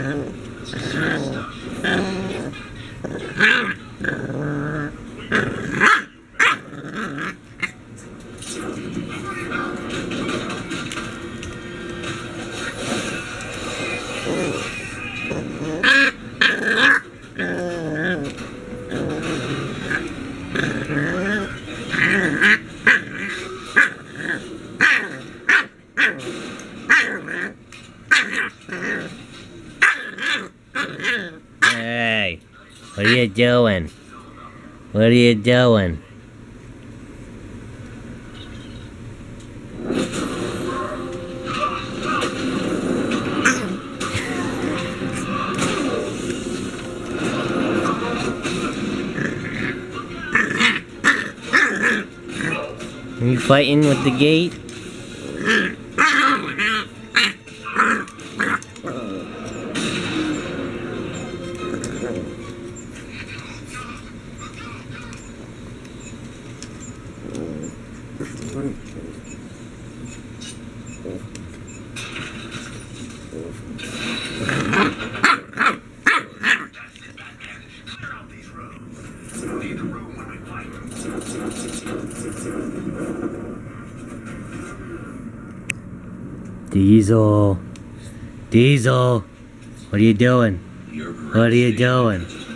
Hey, what are you doing? What are you doing? Are you fighting with the gate? Diesel, what are you doing? What are you doing?